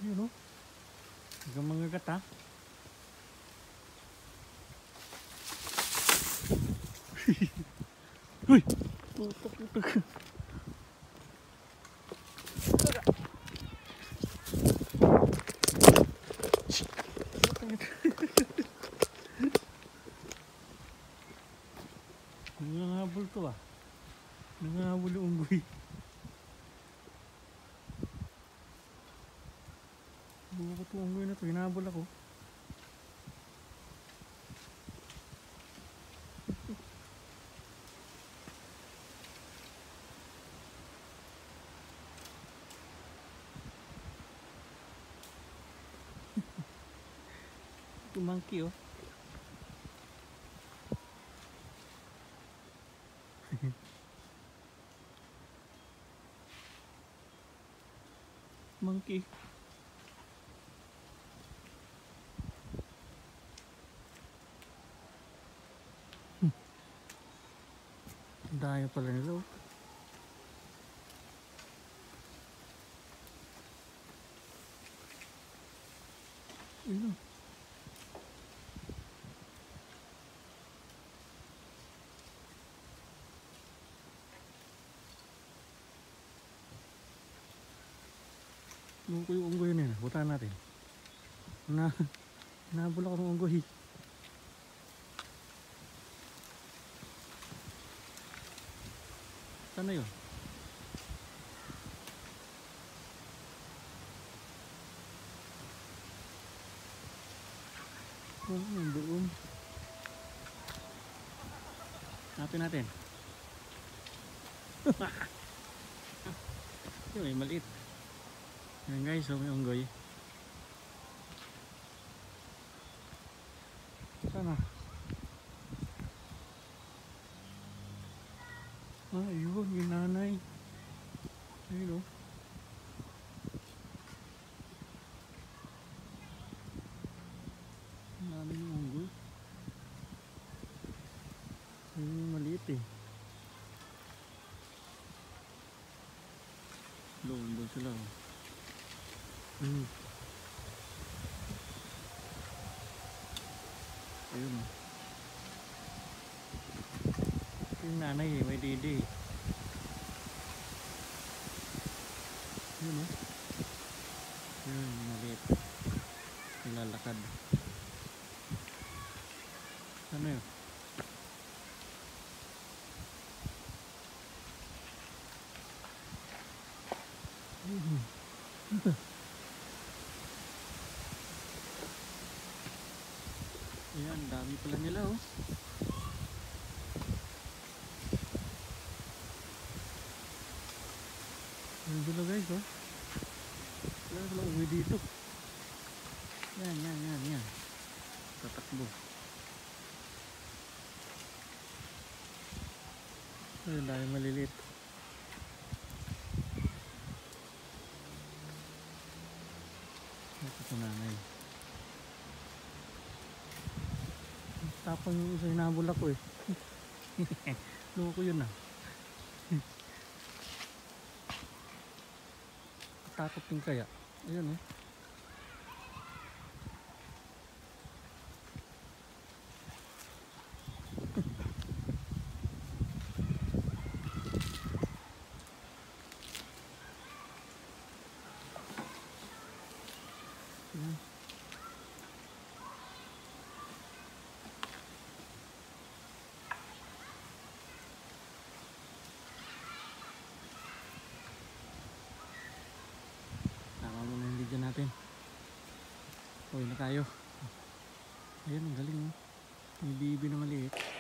Yun o. Hanggang mga gata. Uy! Putok. Nangangahabol to ah. Nangangahabol yung unggoy. Bukot yung unggoy na to. Hinahabol ako. Ito monkey oh. Monkey. Daya pala nila oh. Ayun oh. Luko yung unggoy yun eh. Butaan natin. Nahabol ako ng unggoy. Saan na yun? Oh, yung doon. Hanapin natin. Yun, may maliit. Yan guys, may unggoy. Sana. Ah, yun, yung nanay. Ayun o. Nanay yung unggoy. Ayun yung maliit eh. Doon sila oh. Ayun oh. Yung nanay eh, may didi. Ayun oh. Ayun, maliit. Nilalakad. Ano yun? Ayan, dami pala nila oh. Ayan sila guys oh. Wala sila uwi dito. Yan. Tatakbo. Ayun, dahil maliliit. Ito sa nanay. Tapang yung isa, hinabol ako eh. Loko yun ah. Takot din kaya. Ayun eh. Natin. Uwi na tayo. Ayun, ang galing oh. May bibi na maliit.